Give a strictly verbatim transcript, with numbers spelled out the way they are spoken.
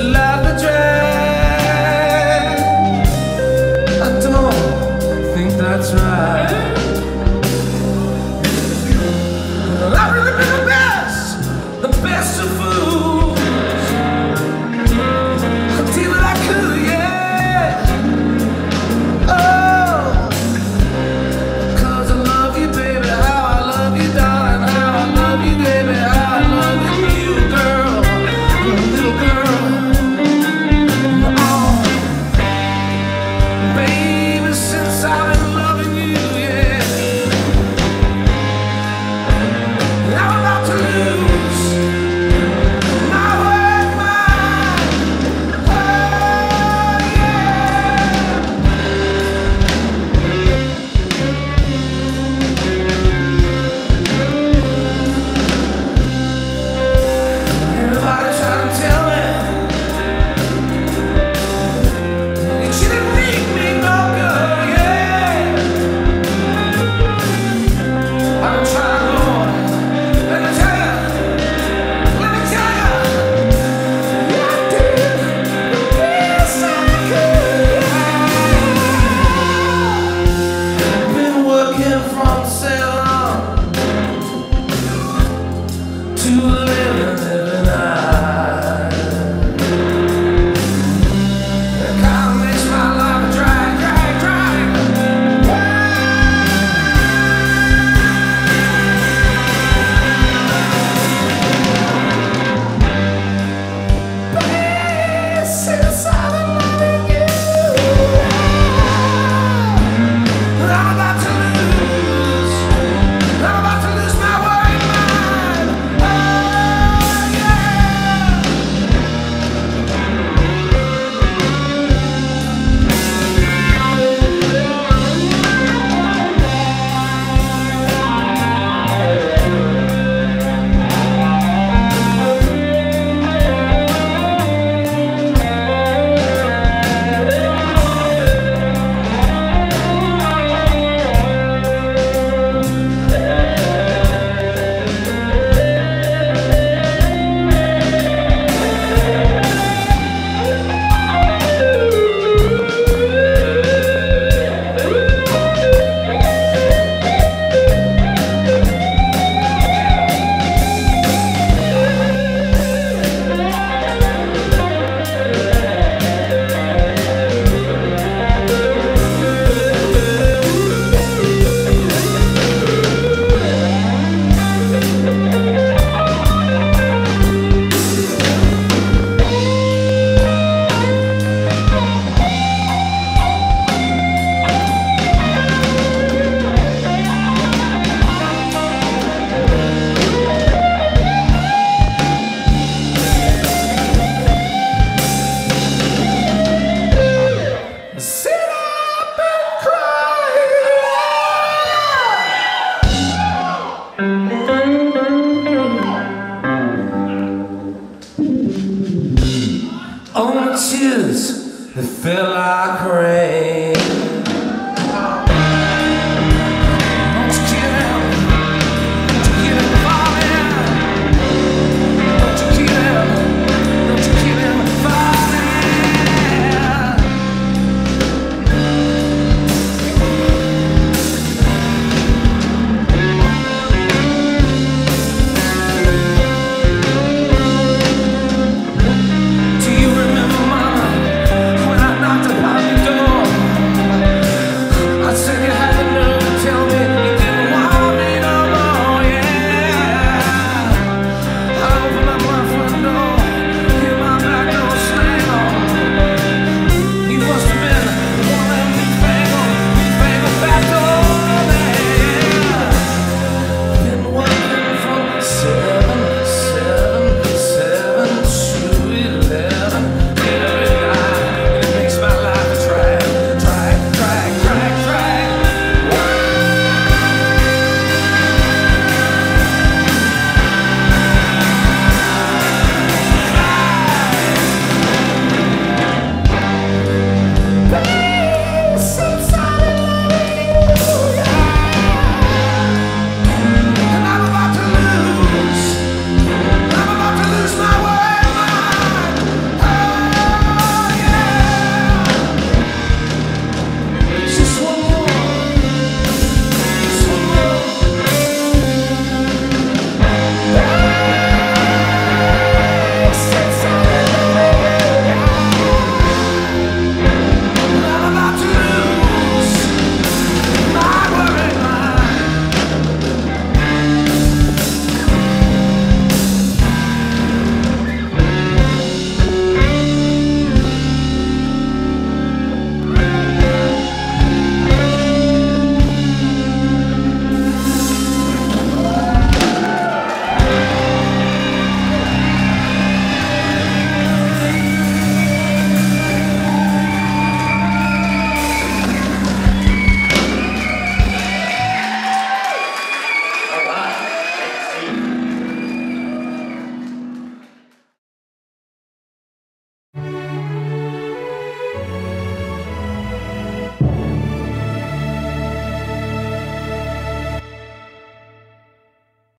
like a drag. I don't think that's right. I've really been the best, the best of fools. I did what I could, yeah. Oh, 'cause I love you, baby, how I love you, darling, how I love you, baby, how I love you, girl, little girl. Oh, baby, since I've been loving you, yeah, I'm about to lose my right mind. Oh, everybody trying to tell me you shouldn't leave me no good, yeah. I'm trying, Lord. Let me tell you, let me tell you, I did the best I could. Been working from sail to living, living high. It kinda makes my life dry, dry, dry. Baby, since I've been loving you, I'm about to lose, I'm about to lose my right mind. Oh, yeah. Sit up and cry. On the tears that fell like rain.